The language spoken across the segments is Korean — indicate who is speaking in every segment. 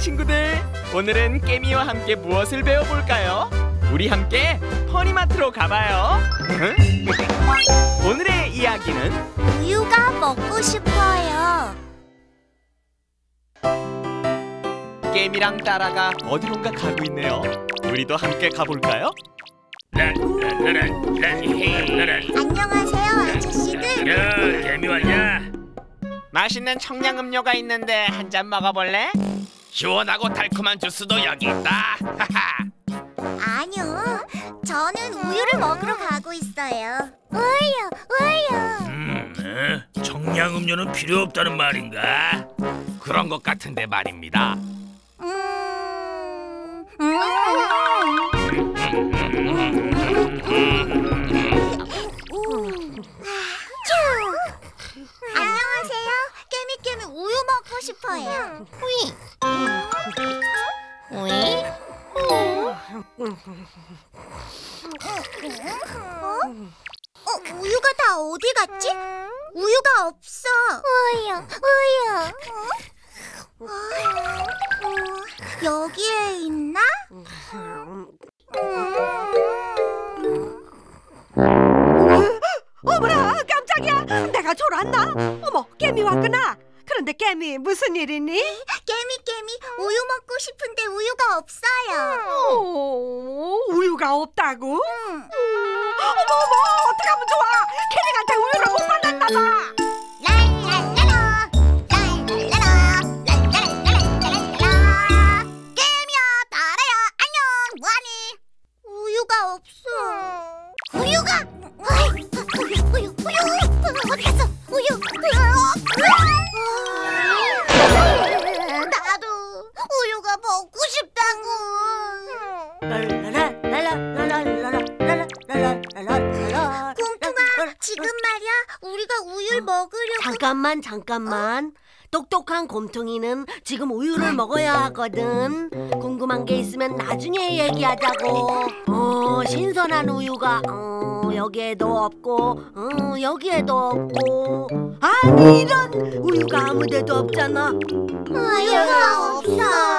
Speaker 1: 친구들, 오늘은 깨미와 함께 무엇을 배워볼까요? 우리 함께 퍼니마트로 가봐요. 오늘의 이야기는
Speaker 2: 우유가 먹고 싶어요.
Speaker 1: 깨미랑 따라가 어디론가 가고 있네요. 우리도 함께 가볼까요?
Speaker 2: 안녕하세요, 아저씨들.
Speaker 3: 개미 왔냐?
Speaker 1: 맛있는 청량음료가 있는데 한 잔 먹어볼래?
Speaker 3: 시원하고 달콤한 주스도 여기 있다.
Speaker 2: 아니요, 저는 우유를 먹으러 가고 있어요. 우유.
Speaker 3: 청량음료는 필요 없다는 말인가? 그런 것 같은데 말입니다.
Speaker 2: 안녕하세요. 깨미깨미 우유 먹고 싶어요. 우유가 다 어디 갔지? 우유가 없어. 여기에 있나?
Speaker 4: 어머나, 깜짝이야. 내가 졸았나? 어머, 깨미 왔구나. 그런데 깨미, 무슨 일이니?
Speaker 2: 깨미 우유 먹고 싶은데 우유가 없어요.
Speaker 4: 우유가 없다고? 어머, 어떡하면 좋아. 캐릭한테 우유를 못 받았나 봐.
Speaker 2: 깨미야, 나라야, 안녕. 뭐하니? 우유가 없어. 우유가? 우유 어디 갔어? 우유. 나도 우유가 먹고 싶다고. 곰퉁아, 지금 말이야, 우리가 우유를 먹으려고.
Speaker 5: 잠깐만. 똑똑한 곰퉁이는 지금 우유를 먹어야 하거든. 궁금한 게 있으면 나중에 얘기하자고. 신선한 우유가 여기에도 없고 여기에도 없고. 아니, 이런 우유가 아무데도 없잖아.
Speaker 2: 우유가 없어.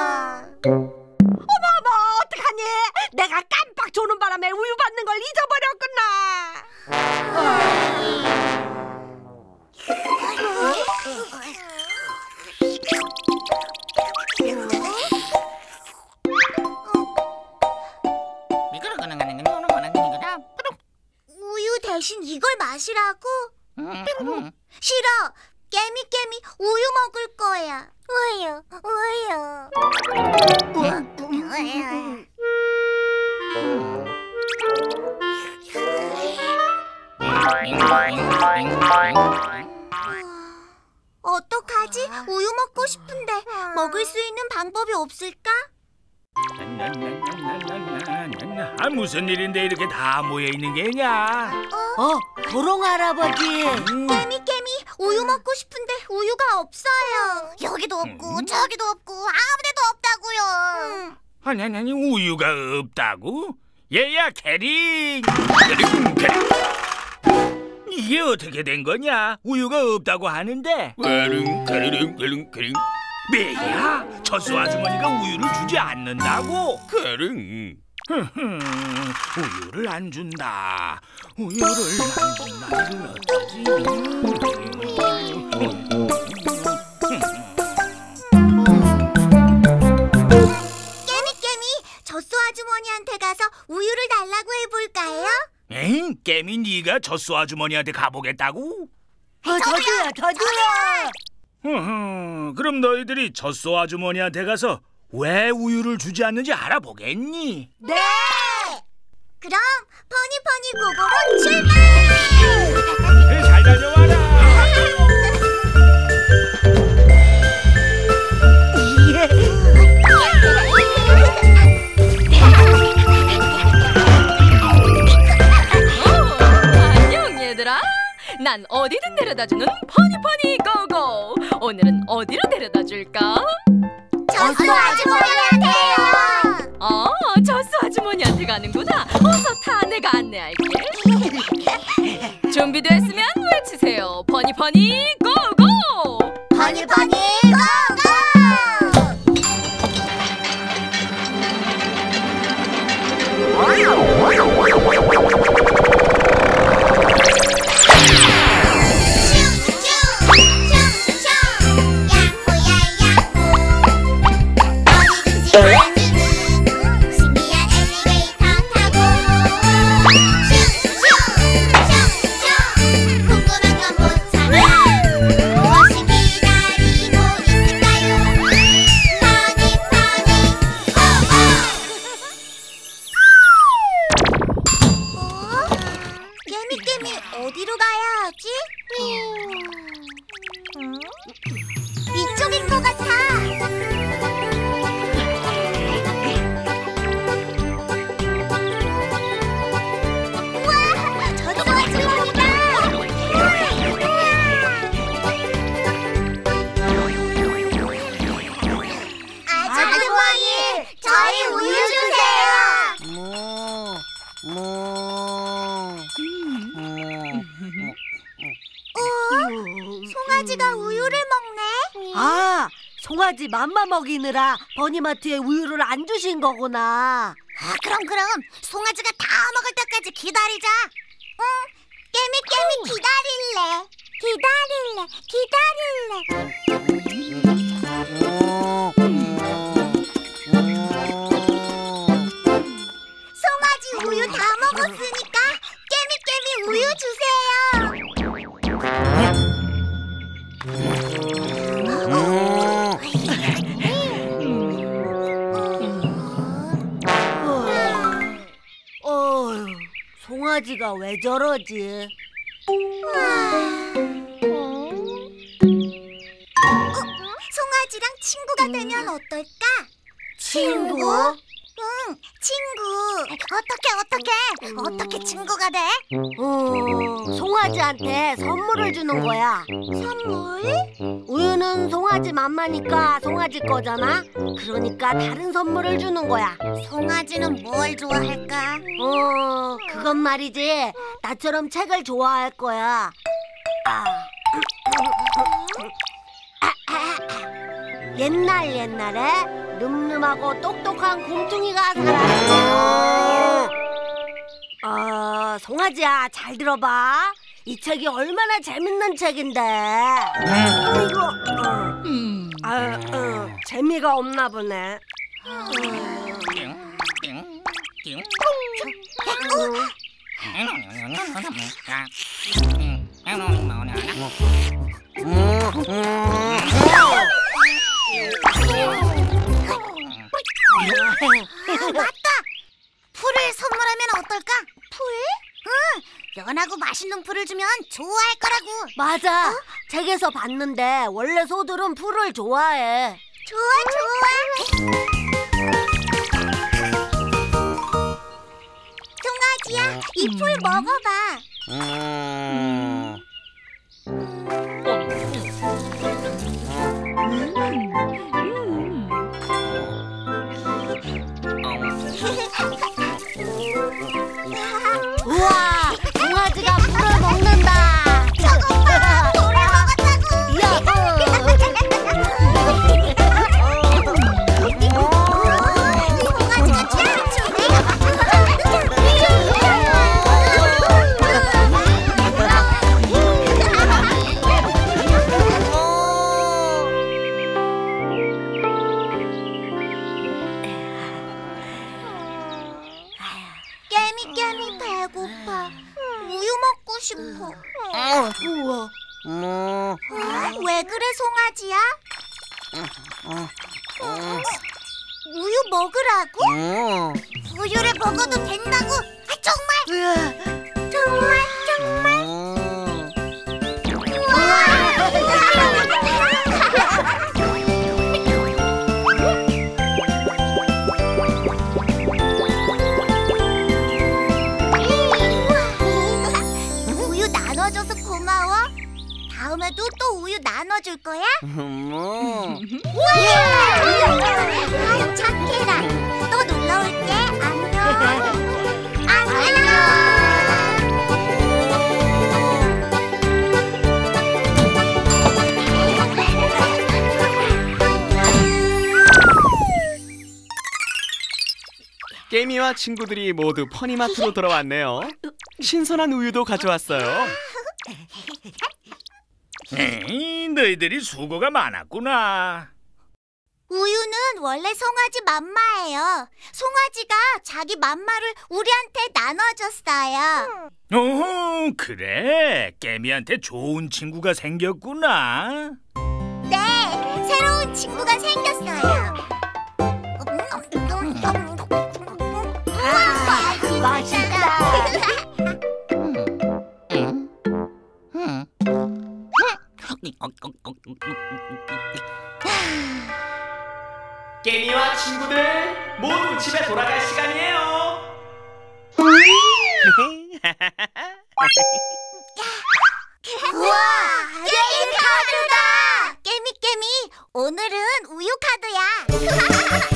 Speaker 4: 어머, 어떡하니? 내가 깜빡 조는 바람에 우유 받는 걸 잊어버렸구나.
Speaker 2: 우유 대신 이걸 마시라고? 싫어. 깨미 우유 먹을 거야. 우유. 어떡하지? 우유 먹고 싶은데 먹을 수 있는 방법이 없을까?
Speaker 3: 무슨 일인데 이렇게 다 모여 있는 게냐?
Speaker 5: 도롱 할아버지.
Speaker 2: 깨미 우유 먹고 싶은데 우유가 없어요. 여기도 없고 저기도 없고 아무데도 없다고요.
Speaker 3: 아니 우유가 없다고? 얘야, 캐링. 이게 어떻게 된 거냐? 우유가 없다고 하는데. 캐링. 매야, 젖소 아주머니가 우유를 주지 않는다고? 캐링. 우유를 안 준다. 이걸 어쩌지?
Speaker 2: 깨미 젖소 아주머니한테 가서 우유를 달라고 해볼까요?
Speaker 3: 에잉? 깨미 네가 젖소 아주머니한테 가보겠다고?
Speaker 5: 저도요.
Speaker 3: 그럼 너희들이 젖소 아주머니한테 가서 왜 우유를 주지 않는지 알아보겠니?
Speaker 2: 네! 그럼 퍼니고고로 출발!
Speaker 3: 잘 다녀와라!
Speaker 6: 안녕 얘들아. 난 어디든 데려다주는 퍼니 고고. 오늘은 어디로 데려다줄까?
Speaker 2: 젖소 아주머니한테요.
Speaker 6: 젖소 아주머니한테 가는구나. 어서 타. 내가 안내할게. 준비됐으면 외치세요. 퍼니 고고.
Speaker 2: 퍼니 고고.
Speaker 5: 아, 송아지 맘마 먹이느라 버니마트에 우유를 안 주신 거구나.
Speaker 2: 그럼 송아지가 다 먹을 때까지 기다리자. 응, 깨미 기다릴래. 송아지 우유 다 먹었으니까 깨미 우유 주세요.
Speaker 5: 송아지가 왜 저러지?
Speaker 2: 송아지랑 친구가 되면 어떨까?
Speaker 5: 친구?
Speaker 2: 응, 친구. 어떻게 친구가 돼?
Speaker 5: 송아지한테 선물을 주는 거야.
Speaker 2: 선물?
Speaker 5: 우유는 송아지 맘마니까 송아지 거잖아. 그러니까 다른 선물을 주는 거야.
Speaker 2: 송아지는 뭘 좋아할까?
Speaker 5: 그건 말이지. 나처럼 책을 좋아할 거야. 옛날에 늠름하고 똑똑한 곰퉁이가 살았어. 송아지야, 잘 들어봐. 이 책이 얼마나 재밌는 책인데. 재미가 없나 보네.
Speaker 2: 맞다! 풀을 선물하면 어떨까? 풀? 응, 연하고 맛있는 풀을 주면 좋아할 거라고.
Speaker 5: 맞아. 책에서 봤는데 원래 소들은 풀을 좋아해.
Speaker 2: 좋아. 송아지야, 이 풀 먹어봐.
Speaker 5: 우와, 송아지가 풀을 먹는다.
Speaker 2: 저것 봐, 풀을 먹었다고. 송아지가 춤을 추네. 깨미 배고파. 우유 먹고 싶어. 왜 그래, 송아지야? 우유 먹으라고? 우유를 먹어도 된다고? 정말? 우유 나눠줘서 고마워. 다음에도 또 우유 나눠줄 거야? 아유, 착해라. 또 놀러 올게. 안녕.
Speaker 1: 깨미와 친구들이 모두 퍼니마트로 돌아왔네요. 신선한 우유도 가져왔어요.
Speaker 3: 너희들이 수고가 많았구나.
Speaker 2: 우유는 원래 송아지 맘마예요. 송아지가 자기 맘마를 우리한테 나눠줬어요.
Speaker 3: 오, 그래. 깨미한테 좋은 친구가 생겼구나.
Speaker 2: 네, 새로운 친구가 생겼어요.
Speaker 5: 맛있다.
Speaker 1: 깨미와 친구들 모두 집에 돌아갈 시간이에요.
Speaker 2: 우와, 게임 카드다. 깨미, 오늘은 우유 카드야.